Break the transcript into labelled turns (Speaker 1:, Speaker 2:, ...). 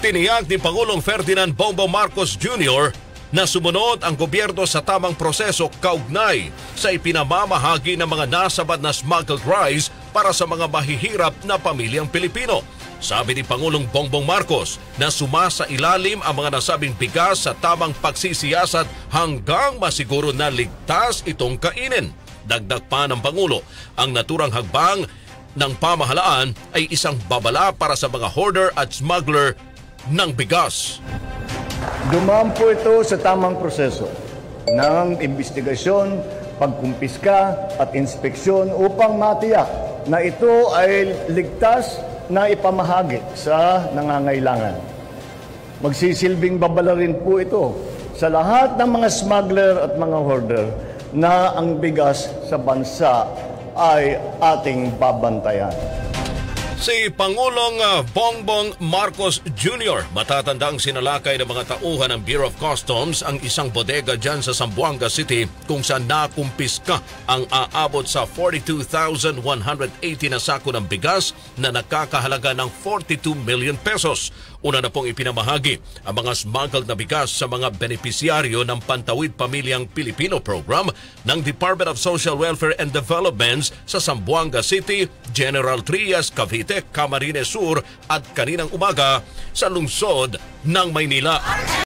Speaker 1: Tiniyak ni Pangulong Ferdinand Bongbong Marcos Jr. na sumunod ang gobyerno sa tamang proseso kaugnay sa ipinamamahagi ng mga nasabad na smuggled rice para sa mga mahihirap na pamilyang Pilipino. Sabi ni Pangulong Bongbong Marcos na sumasa ilalim ang mga nasabing bigas sa tamang pagsisiyasat hanggang masiguro na ligtas itong kainin. Dagdag pa ng Pangulo, ang naturang hagbang ng pamahalaan ay isang babala para sa mga hoarder at smuggler ng bigas.
Speaker 2: Dumaan po ito sa tamang proseso ng investigasyon, pagkumpiska at inspeksyon upang matiyak na ito ay ligtas na ipamahagi sa nangangailangan. Magsisilbing babala rin po ito sa lahat ng mga smuggler at mga hoarder na ang bigas sa bansa ay ating babantayan.
Speaker 1: Si Pangulong Bongbong Marcos Jr. matatandang sinalakay ng mga tauhan ng Bureau of Customs ang isang bodega dyan sa Zamboanga City kung saan nakumpiska ang aabot sa 42,180 na sako ng bigas na nakakahalaga ng 42 million pesos. Una na pong ipinamahagi ang mga smuggled na bigas sa mga benepisyaryo ng Pantawid Pamilyang Pilipino Program ng Department of Social Welfare and Development sa Zamboanga City, General Trias, Cavite, Camarines Sur at kaninang umaga sa lungsod ng Maynila.